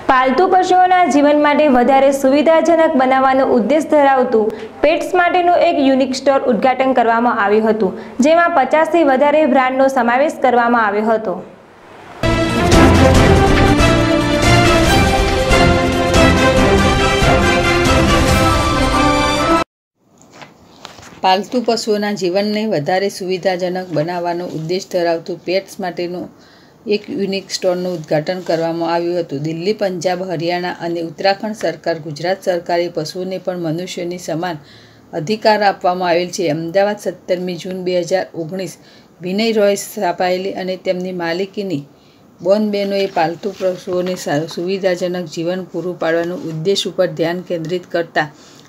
પાલતુ પશુઓના જીવન માટે વધારે સુવિધાજનક બનાવવાનો ઉદ્દેશ ધરાવતું પેટ્સ માટેનું એક યુનિક સ્ટોર ઉદ્ઘાટન કરવામાં આવ્યું હતું, જેમાં 50થી વધારે બ્રાન્ડનો સમાવેશ કરવામાં આવ્યો હતો. પાલતુ પશુઓના જીવનને વધારે સુવિધાજનક બનાવવાનો ઉદ્દેશ ધરાવતું પેટ્સ માટેનું એક યુનિક સ્ટોરનું ઉદ્ઘાટન કરવામાં આવ્યું હતું. દિલ્હી, પંજાબ, હરિયાણા અને ઉત્તરાખંડ સરકાર, ગુજરાત સરકારે પશુઓને પણ મનુષ્યોની સમાન અધિકાર આપવામાં આવેલ છે. અમદાવાદ, 17મી જૂન 2019. વિનય રોય સ્થાપાયેલી અને તેમની માલિકીની બોનબેનોએ પાલતુ પશુઓને સુવિધાજનક જીવન પૂરું પાડવાનું ઉદ્દેશ ઉપર ધ્યાન કેન્દ્રિત કરતા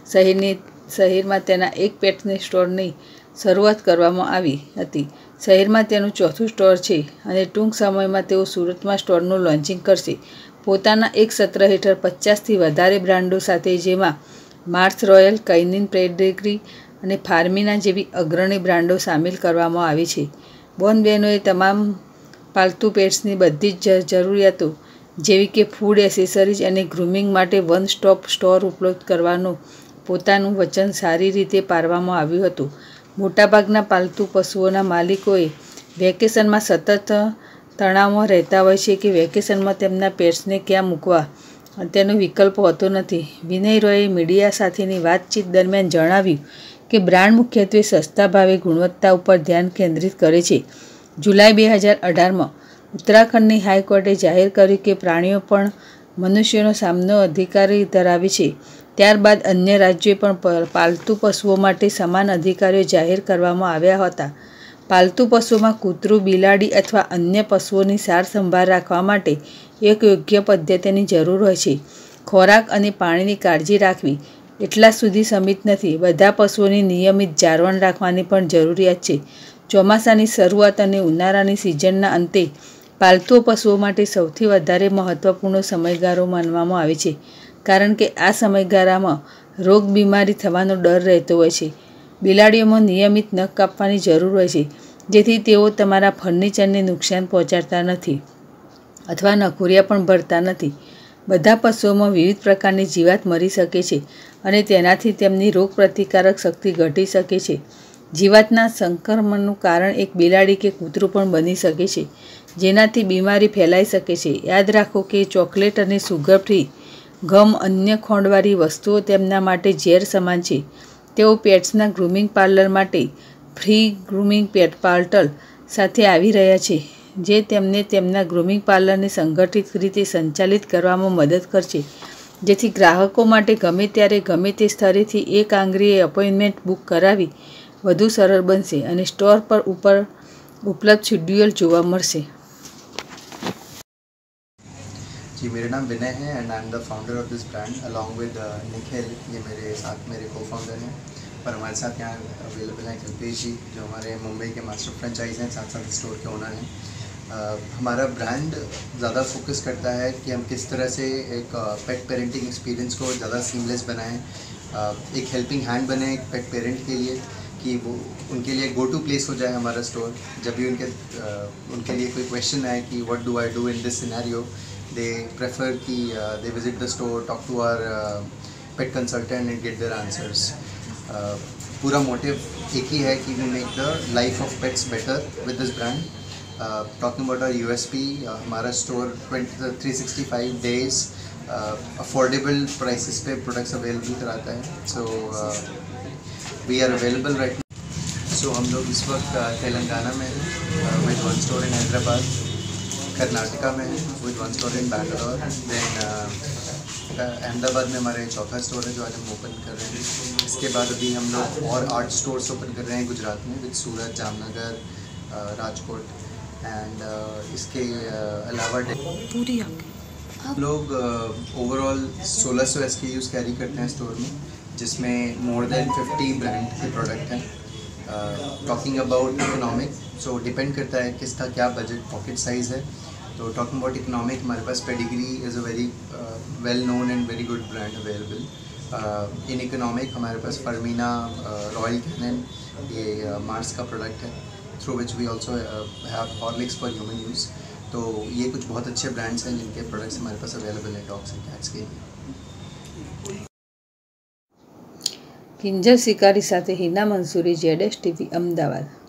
શહેરમાં તેના એક પેટ્સ સ્ટોરની શરૂઆત કરવામાં આવી હતી. શહેરમાં તેનું ચોથું સ્ટોર છે અને ટૂંક સમયમાં તેઓ સુરતમાં સ્ટોરનું લોન્ચિંગ કરશે. પોતાના એક સત્ર હેઠળ 50થી વધારે બ્રાન્ડો સાથે, જેમાં માર્સ રોયલ, કૈનિન પેડિગ્રી અને ફાર્મિના જેવી અગ્રણી બ્રાન્ડો સામેલ કરવામાં આવી છે. બોનબેનોએ તમામ પાલતુ પેટ્સની બધી જ જરૂરિયાતો જેવી કે ફૂડ, એસેસરીઝ અને ગ્રૂમિંગ માટે વન સ્ટોપ સ્ટોર ઉપલબ્ધ કરવાનું પોતાનું વચન સારી રીતે પાડવામાં આવ્યું હતું. મોટાભાગના પાલતુ પશુઓના માલિકોએ વેકેશનમાં સતત તણાવમાં રહેતા હોય છે કે વેકેશનમાં તેમના પેટ્સને ક્યાં મૂકવા તેનો વિકલ્પ હોતો નથી. વિનય રોયે મીડિયા સાથેની વાતચીત દરમિયાન જણાવ્યું કે બ્રાન્ડ મુખ્યત્વે સસ્તા ભાવે ગુણવત્તા ઉપર ધ્યાન કેન્દ્રિત કરે છે. જુલાઈ 2018માં ઉત્તરાખંડની હાઈકોર્ટે જાહેર કર્યું કે પ્રાણીઓ પણ મનુષ્યોનો સમાન અધિકાર ધરાવે છે. ત્યારબાદ અન્ય રાજ્યોએ પણ પાલતુ પશુઓ માટે સમાન અધિકારો જાહેર કરવામાં આવ્યા હતા. પાલતુ પશુઓમાં કૂતરું, બિલાડી અથવા અન્ય પશુઓની સાર સંભાળ રાખવા માટે એક યોગ્ય પદ્ધતિની જરૂર હોય છે. ખોરાક અને પાણીની કાળજી રાખવી એટલા સુધી સીમિત નથી. બધા પશુઓની નિયમિત જાળવણ રાખવાની પણ જરૂરિયાત છે. ચોમાસાની શરૂઆત અને ઉનાળાની સિઝનના અંતે પાલતુ પશુઓ માટે સૌથી વધારે મહત્વપૂર્ણ સમયગાળો માનવામાં આવે છે, કારણ કે આ સમયગાળામાં રોગ બીમારી થવાનો ડર રહેતો હોય છે. બિલાડીઓમાં નિયમિત નખ કાપવાની જરૂર હોય છે, જેથી તેઓ તમારા ફર્નિચરને નુકસાન પહોંચાડતા નથી અથવા નખોરિયા પણ ભરતા નથી. બધા પશુઓમાં વિવિધ પ્રકારની જીવાત મરી શકે છે અને તેનાથી તેમની રોગપ્રતિકારક શક્તિ ઘટી શકે છે. જીવાતના સંક્રમણનું કારણ એક બિલાડી કે કૂતરું પણ બની શકે છે, જેનાથી બીમારી ફેલાઈ શકે છે. યાદ રાખો કે ચોકલેટ અને સુગર ફ્રી ગમ, અન્ય ખોંડવાળી વસ્તુઓ તેમના માટે ઝેર સમાન છે. તેઓ પેટ્સના ગ્રૂમિંગ પાર્લર માટે ફ્રી ગ્રૂમિંગ પોર્ટલ સાથે આવી રહ્યા છે, જે તેમને તેમના ગ્રૂમિંગ પાર્લરને સંગઠિત રીતે સંચાલિત કરવામાં મદદ કરશે, જેથી ગ્રાહકો માટે ગમે ત્યારે ગમે તે સ્થળેથી એક આંગળીએ એપોઇન્ટમેન્ટ બુક કરાવવી વધુ સરળ બનશે અને સ્ટોર પર ઉપલબ્ધ શેડ્યુલ જોવા મળશે. जी, मेरा नाम विनय है and I am the founder of this brand along with Nikhil. ये मेरे साथ मेरे को फाउंडर हैं और हमारे साथ यहाँ अवेलेबल हैं कल्पेश जी, जो हमारे मुंबई के मास्टर फ्रेंचाइज हैं, साथ साथ स्टोर के ओनर हैं. हमारा ब्रांड ज़्यादा फोकस करता है कि हम किस तरह से एक पेट पेरेंटिंग एक्सपीरियंस को ज़्यादा सीमलेस बनाएं, एक हेल्पिंग हैंड बने एक पेट पेरेंट के लिए, कि वो उनके लिए गो टू प्लेस हो जाए हमारा स्टोर. जब भी उनके लिए कोई क्वेश्चन आए कि what do I do in this scenario, they prefer कि they visit the store, talk to our pet consultant and get their answers. पूरा मोटिव एक ही है कि we make the life of pets better with this brand. Talking about our USP, हमारा store 365 days affordable prices पे products available कराता है. So we are available right now. So हम लोग इस वक्त तेलंगाना में हैं with one store in Hyderabad, Karnataka में है with one store in Bangalore, then Ahmedabad में हमारे चौथा स्टोर है जो आज हम ओपन कर रहे हैं. इसके बाद अभी हम लोग और 8 स्टोर्स ओपन कर रहे हैं गुजरात में विद सूरत, जामनगर, राजकोट एंड इसके अलावा हम लोग ओवरऑल 1600 SKUs कैरी करते हैं स्टोर में, जिसमें मोर देन 50 ब्रांड के प्रोडक्ट हैं. Talking about economic, so depend करता है किसका क्या बजट पॉकेट साइज़ है. तो टॉकिंग अबाउट इकोनॉमिक, हमारे पास pedigree is a very well known and very good brand available. In economic हमारे पास फर्मीना, रॉयल कैनिन, ये मार्स का प्रोडक्ट है, through which we also have Horlicks for human use. तो ये कुछ बहुत अच्छे ब्रांड्स हैं जिनके प्रोडक्ट्स हमारे पास अवेलेबल है डॉग्स एंड कैट्स के लिए। કિંજલ શિકારી સાથે હિના મંસૂરી, ZSTV, અમદાવાદ।